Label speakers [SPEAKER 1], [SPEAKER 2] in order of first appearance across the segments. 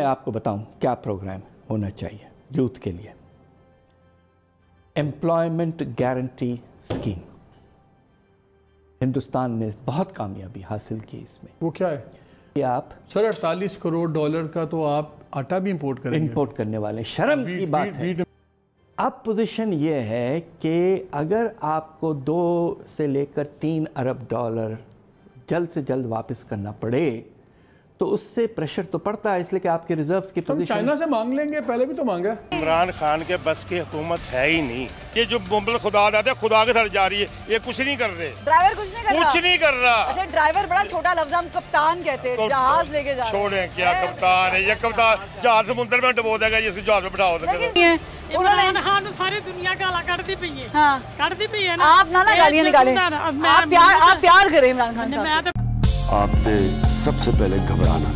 [SPEAKER 1] आपको बताऊं क्या प्रोग्राम होना चाहिए यूथ के लिए। एम्प्लॉयमेंट गारंटी स्कीम हिंदुस्तान ने बहुत कामयाबी हासिल की इसमें।
[SPEAKER 2] वो क्या है?
[SPEAKER 1] कि आप
[SPEAKER 2] सर 48 करोड़ डॉलर का तो आप आटा भी इंपोर्ट करेंगे।
[SPEAKER 1] इंपोर्ट करने वाले, शर्म की बात है। अब पोजीशन ये है कि अगर आपको 2 से लेकर 3 अरब डॉलर जल्द से जल्द वापस करना पड़े तो उससे प्रेशर तो पड़ता है, इसलिए कि आपके रिजर्व्स की पोजीशन
[SPEAKER 2] चाइना से मांग लेंगे, पहले भी तो मांगा।
[SPEAKER 3] इमरान खान के बस की हुकूमत है ही नहीं। ये जो मुंबल खुदा दादा खुदा के साथ जा रही है, ये कुछ नहीं कर रहे।
[SPEAKER 4] ड्राइवर कुछ नहीं कर रहा।
[SPEAKER 3] अच्छा,
[SPEAKER 4] ड्राइवर बड़ा छोटा लफ्ज, हम कप्तान कहते हैं, जहाज लेके जा रहे हैं।
[SPEAKER 3] छोड़े क्या कप्तान है ये, कप्तान जहाज समुद्र में डुबो देगा, ये जहाज में बिठाओ देगा।
[SPEAKER 5] इमरान खान सारी दुनिया गाला कटती पई है।
[SPEAKER 4] हाँ।
[SPEAKER 5] कटती पई है ना।
[SPEAKER 4] आप ना गालियां निकालें, आप प्यार करें इमरान खान साहब।
[SPEAKER 6] आपने सबसे पहले घबराना।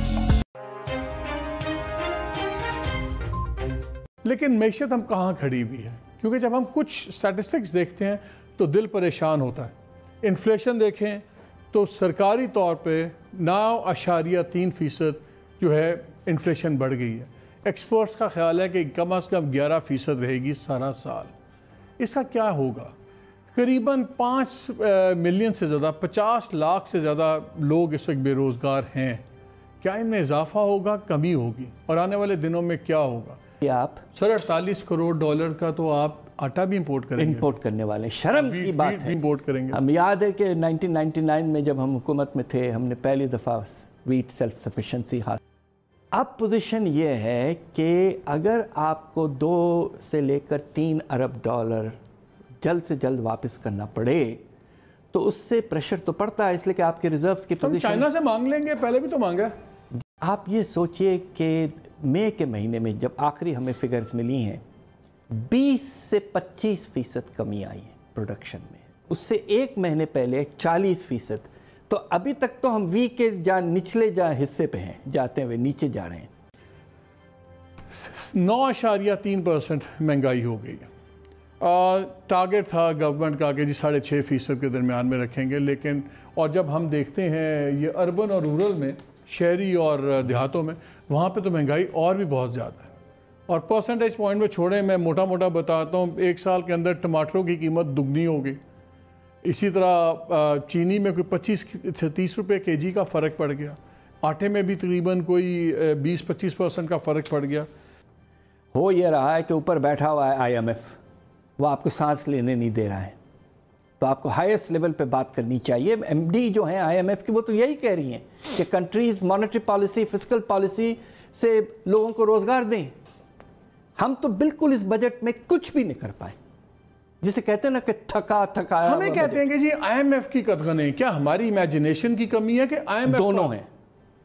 [SPEAKER 2] लेकिन मैशत हम कहाँ खड़ी हुई है, क्योंकि जब हम कुछ स्टैटिस्टिक्स देखते हैं तो दिल परेशान होता है। इन्फ्लेशन देखें तो सरकारी तौर पे 9.3% जो है इन्फ्लेशन बढ़ गई है। एक्सपर्ट्स का ख्याल है कि कम अज़ कम 11% रहेगी सारा साल। इसका क्या होगा? करीबन 5 मिलियन से ज़्यादा, 50 लाख से ज़्यादा लोग इस वक्त बेरोज़गार हैं। क्या इनमें इजाफा होगा, कमी होगी? और आने वाले दिनों में क्या होगा?
[SPEAKER 1] आप
[SPEAKER 2] सर 48 करोड़ डॉलर का तो आप आटा भी इंपोर्ट करेंगे।
[SPEAKER 1] इंपोर्ट करने वाले, शर्म की बात है।
[SPEAKER 2] इंपोर्ट करेंगे।
[SPEAKER 1] हम याद है कि 1999 में जब हम हुकूमत में थे, हमने पहली दफ़ा वीट सेल्फ सफिशेंसी हासिल। अब पोजीशन ये है कि अगर आपको 2 से लेकर 3 अरब डॉलर जल्द से जल्द वापस करना पड़े तो उससे प्रेशर तो पड़ता है, इसलिए कि आपके रिजर्व्स की पोजीशन
[SPEAKER 2] चाइना से मांग लेंगे, पहले भी तो मांगा।
[SPEAKER 1] आप ये सोचिए कि मई के महीने में जब आखिरी हमें फिगर्स मिली हैं 20 से 25% कमी आई है प्रोडक्शन में, उससे एक महीने पहले 40%। तो अभी तक तो हम वी के निचले हिस्से पे हैं, जाते हुए नीचे जा रहे हैं।
[SPEAKER 2] 9.3% महंगाई हो गई है। टारगेट था गवर्नमेंट का कि जी 6.5% के दरमियान में रखेंगे, लेकिन और जब हम देखते हैं ये अर्बन और रूरल में, शहरी और देहातों में, वहाँ पे तो महंगाई और भी बहुत ज़्यादा है। और परसेंटेज पॉइंट में छोड़े, मैं मोटा मोटा बताता हूँ, 1 साल के अंदर टमाटरों की कीमत दुगनी हो गई। इसी तरह चीनी में कोई 25 से 30 रुपये kg का फ़र्क पड़ गया। आटे में भी तकरीबन कोई 20-25% का फ़र्क पड़ गया।
[SPEAKER 1] हो ये रहा है कि ऊपर बैठा हुआ है IMF, वो आपको सांस लेने नहीं दे रहा है, तो आपको हाईएस्ट लेवल पे बात करनी चाहिए। MD जो हैं IMF की, वो तो यही कह रही हैं कि countries monetary policy, fiscal policy से लोगों को रोजगार दें। हम तो बिल्कुल इस बजट में कुछ भी नहीं कर पाए, जिसे कहते हैं ना कि थका
[SPEAKER 2] हमें कहते हैं कि जी IMF की कदगन है। क्या हमारी इमेजिनेशन की कमी है कि IMF?
[SPEAKER 1] दोनों हैं।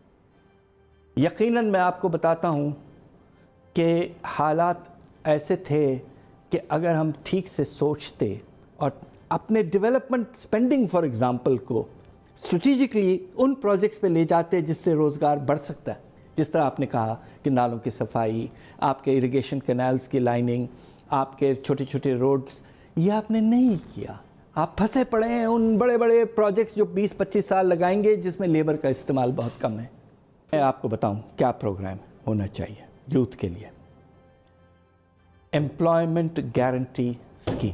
[SPEAKER 1] यकीनन मैं आपको बताता हूं कि हालात ऐसे थे कि अगर हम ठीक से सोचते और अपने डेवलपमेंट स्पेंडिंग फॉर एग्जांपल को स्ट्रेटेजिकली उन प्रोजेक्ट्स पे ले जाते जिससे रोज़गार बढ़ सकता है। जिस तरह आपने कहा कि नालों की सफाई, आपके इरिगेशन कैनाल्स की लाइनिंग, आपके छोटे छोटे रोड्स, ये आपने नहीं किया। आप फंसे पड़े हैं उन बड़े बड़े प्रोजेक्ट्स जो 20-25 साल लगाएंगे, जिसमें लेबर का इस्तेमाल बहुत कम है। मैं आपको बताऊं क्या प्रोग्राम होना चाहिए यूथ के लिए। एम्प्लॉयमेंट गारंटी स्कीम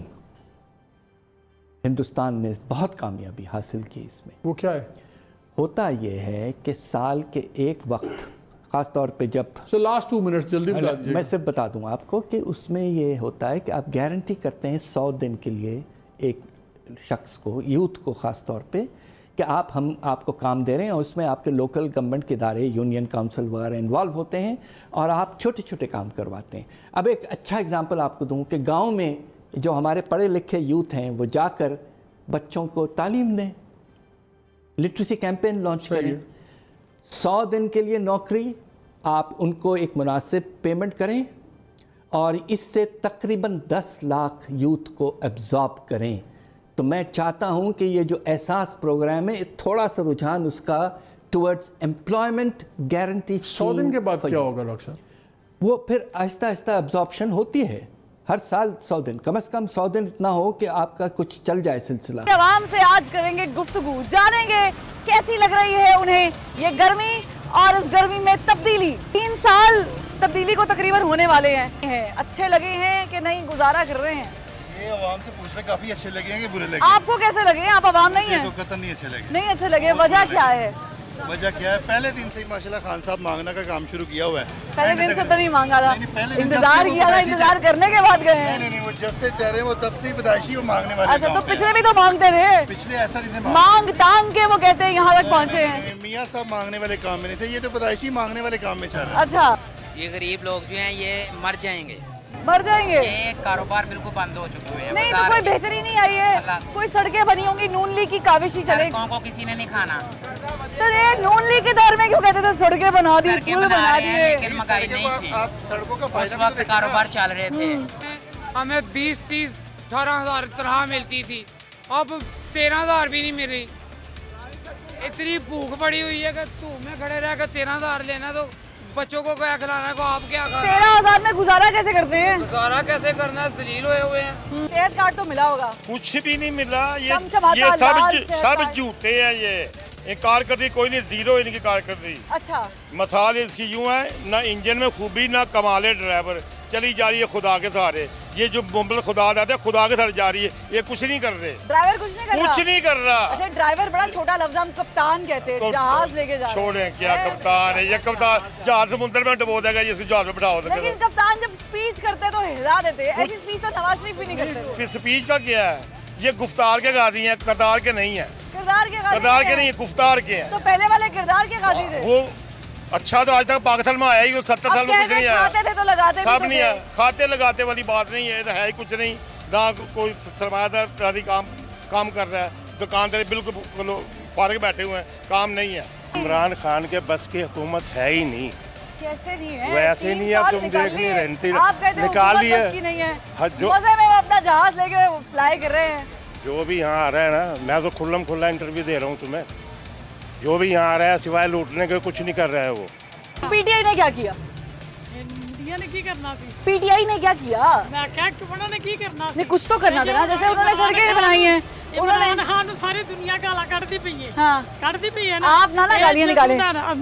[SPEAKER 1] हिंदुस्तान ने बहुत कामयाबी हासिल की इसमें।
[SPEAKER 2] वो क्या है?
[SPEAKER 1] होता यह है कि साल के एक वक्त, ख़ास तौर पे जब
[SPEAKER 2] लास्ट 2 मिनट्स जल्दी बता दीजिए।
[SPEAKER 1] मैं सिर्फ बता दूं आपको कि उसमें ये होता है कि आप गारंटी करते हैं 100 दिन के लिए एक शख्स को, यूथ को ख़ास तौर पे, कि हम आपको काम दे रहे हैं और उसमें आपके लोकल गवर्नमेंट के इदारे, यूनियन काउंसिल वगैरह इन्वॉल्व होते हैं और आप छोटे छोटे काम करवाते हैं। अब एक अच्छा एग्जांपल आपको दूं कि गांव में जो हमारे पढ़े लिखे यूथ हैं वो जाकर बच्चों को तालीम दें, लिटरेसी कैंपेन लॉन्च करें। 100 दिन के लिए नौकरी, आप उनको एक मुनासिब पेमेंट करें और इससे तकरीबन 10 लाख यूथ को एब्जॉर्ब करें। तो मैं चाहता हूं कि ये जो एहसास प्रोग्राम है, थोड़ा सा रुझान उसका टुवर्ड्स एम्प्लॉयमेंट गारंटी।
[SPEAKER 2] 100 दिन के बाद क्या होगा डॉक्टर साहब?
[SPEAKER 1] वो फिर आहिस्ता आहिस्ता एब्जॉर्प्शन होती है, हर साल 100 दिन, कम से कम 100 दिन इतना हो कि आपका कुछ चल जाए सिलसिला।
[SPEAKER 4] आवाम से आज करेंगे गुफ्तगू, जानेंगे कैसी लग रही है उन्हें ये गर्मी और इस गर्मी में तब्दीली। 3 साल तब्दीली को तकरीबन होने वाले हैं, अच्छे लगे हैं कि नहीं, गुजारा कर रहे हैं?
[SPEAKER 7] ये आवाम से पूछ रहे, काफी अच्छे लगे हैं कि बुरे लगे?
[SPEAKER 4] आपको कैसे लगे? आप आवाम नहीं है?
[SPEAKER 7] तो कतई नहीं अच्छे लगे।
[SPEAKER 4] नहीं अच्छे लगे, वजह क्या है?
[SPEAKER 7] वजह क्या है? पहले दिन से ही माशाल्लाह खान साहब मांगना का काम शुरू किया हुआ है।
[SPEAKER 4] पहले दिन से तो नहीं मांगा था, इंतजार किया था, इंतजार करने के बाद गए हैं।
[SPEAKER 7] नहीं, वो जब से चेहरे वो तब से ही बदायशी वो मांगने वाले।
[SPEAKER 4] अच्छा, तो पिछले भी तो मांगते रहे?
[SPEAKER 7] पिछले ऐसा नहीं थे,
[SPEAKER 4] मांग टांग के वो कहते हैं यहाँ तक पहुँचे हैं।
[SPEAKER 7] मियाँ साहब मांगने वाले काम में नहीं थे, ये तो बदायशी मांगने वाले काम में चल रहे हैं।
[SPEAKER 4] अच्छा,
[SPEAKER 8] ये गरीब लोग जो हैं ये मर जाएंगे,
[SPEAKER 4] मर जाएंगे।
[SPEAKER 8] ये कारोबार बिल्कुल बंद हो चुके हुए हैं।
[SPEAKER 4] नहीं तो कोई बेहतरी नहीं आई है, कोई सड़कें बनी होंगी, नून लीग की काविश ही चले।
[SPEAKER 8] सड़कों को किसी ने नहीं खाना।
[SPEAKER 4] तो ये नून लीग के दौर में क्यों कहते थे सड़कें बना दी, पुल बना दिए?
[SPEAKER 8] लेकिन महंगाई नहीं थी,
[SPEAKER 7] सड़कों का
[SPEAKER 8] उस वक्त कारोबार चल रहे थे।
[SPEAKER 9] हमें 20, 30, 18,000 तनख्वाह मिलती थी, अब 13,000 भी नहीं मिल रही। इतनी भूख पड़ी हुई है कि धूप में खड़े रह कर 13,000 लेना, तो बच्चों को क्या खिलाना है, को आप क्या खा?
[SPEAKER 4] 13,000 में गुजारा कैसे करते हैं?
[SPEAKER 9] गुजारा कैसे करना है, जलील हुए हैं।
[SPEAKER 4] सेहत कार्ड तो मिला होगा?
[SPEAKER 3] कुछ भी नहीं मिला, ये
[SPEAKER 4] चमचमाता
[SPEAKER 3] सब झूठे हैं। ये कारकर्दगी कोई नहीं, जीरो इनकी कारकर्दगी।
[SPEAKER 4] अच्छा,
[SPEAKER 3] मिसाल इसकी यूँ है, ना इंजन में खूबी ना कमाले ड्राइवर, चली जा रही है खुदा के सहारे। ये जो मुंबल खुदा दादा खुदा के सहारे जा रही है, ये कुछ नहीं कर रहे।
[SPEAKER 4] ड्राइवर कुछ नहीं कर रहा?
[SPEAKER 3] कुछ नहीं कर रहा।
[SPEAKER 4] अच्छा, ड्राइवर बड़ा छोटा लफ्ज, हम कप्तान कहते हैं, जहाज लेके जा रहे हैं।
[SPEAKER 3] छोड़े क्या कप्तान है, ये कप्तान जहाज समुद्र में डुबो देगा, इसको जहाज में बिठाओ।
[SPEAKER 4] लेकिन कप्तान जब स्पीच करते तो हिला देते, ऐसी स्पीच तो नवाज शरीफ भी नहीं करते।
[SPEAKER 3] स्पीच का क्या है, ये गुफ्तार के गाजी हैं, करदार के नहीं है।
[SPEAKER 4] किरदार के
[SPEAKER 3] नहीं है, गुफ्तार के हैं।
[SPEAKER 4] तो पहले वाले किरदार के गाजी थे।
[SPEAKER 3] वो अच्छा तो आज तक पाकिस्तान में आया ही 70 साल में कुछ नहीं आया।
[SPEAKER 4] खाते थे तो लगाते
[SPEAKER 3] सब नहीं है, खाते लगाते वाली बात नहीं है, है ही कुछ नहीं। ना कोई सरमायादारी काम कर रहा है, दुकानदार बिल्कुल फारिग बैठे हुए हैं, काम नहीं है।
[SPEAKER 10] इमरान खान के बस की हुकूमत है ही नहीं।
[SPEAKER 4] कैसे नहीं है?
[SPEAKER 10] वैसे नहीं है, तुम देख नहीं रहे,
[SPEAKER 4] आप कहते हो
[SPEAKER 10] निकाल लिए
[SPEAKER 4] नहीं है,
[SPEAKER 10] जो
[SPEAKER 4] मजे में वो अपना जहाज लेके फ्लाई कर रहे हैं।
[SPEAKER 10] जो भी यहाँ आ रहा है ना, मैं तो खुल्ला इंटरव्यू दे रहा हूँ तुम्हें, जो भी यहाँ आ रहा है सिवाय लूटने के कुछ नहीं कर रहा है। वो
[SPEAKER 4] पीटीआई ने क्या किया?
[SPEAKER 5] इंडिया ने की करना थी?
[SPEAKER 4] पीटीआई ने क्या किया?
[SPEAKER 5] मैं क्या उन्होंने की करना
[SPEAKER 4] नहीं, कुछ तो करना था ना, जैसे उन्होंने सड़कें बनाई हैं,
[SPEAKER 5] इमरान खान सारी दुनिया गाला कटती पई है।
[SPEAKER 4] हाँ,
[SPEAKER 5] कटती पई है ना।
[SPEAKER 4] आप ना गालियां निकालें,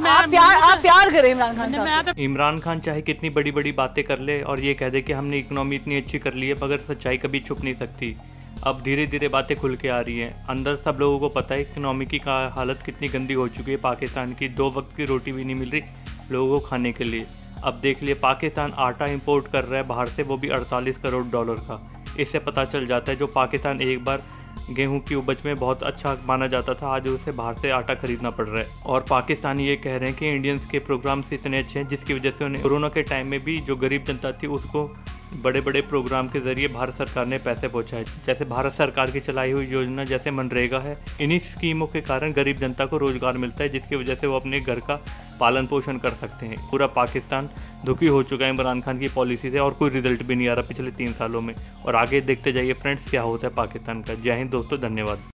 [SPEAKER 4] आप प्यार करें इमरान खान साहब।
[SPEAKER 11] इमरान खान चाहे कितनी बड़ी बड़ी बातें कर ले और ये कह दे कि हमने इकोनॉमी इतनी अच्छी कर ली है, मगर सच्चाई कभी छुप नहीं सकती। अब धीरे धीरे बातें खुल के आ रही हैं, अंदर सब लोगों को पता है इकोनॉमी की हालत कितनी गंदी हो चुकी है। पाकिस्तान की 2 वक्त की रोटी भी नहीं मिल रही लोगों को खाने के लिए। अब देख लिए पाकिस्तान आटा इंपोर्ट कर रहा है बाहर से, वो भी 48 करोड़ डॉलर का। इससे पता चल जाता है जो पाकिस्तान एक बार गेहूं की उपज में बहुत अच्छा माना जाता था, आज उसे बाहर से आटा खरीदना पड़ रहा है। और पाकिस्तानी ये कह रहे हैं कि इंडियंस के प्रोग्राम्स इतने अच्छे हैं जिसकी वजह से उन्हें कोरोना के टाइम में भी जो गरीब जनता थी उसको बड़े बड़े प्रोग्राम के जरिए भारत सरकार ने पैसे पहुंचाए। जैसे भारत सरकार की चलाई हुई योजना जैसे मनरेगा है, इन्हीं स्कीमों के कारण गरीब जनता को रोजगार मिलता है, जिसकी वजह से वो अपने घर का पालन पोषण कर सकते हैं। पूरा पाकिस्तान दुखी हो चुका है इमरान खान की पॉलिसी से और कोई रिजल्ट भी नहीं आ रहा पिछले 3 सालों में। और आगे देखते जाइए फ्रेंड्स क्या होता है पाकिस्तान का। जय हिंद दोस्तों, धन्यवाद।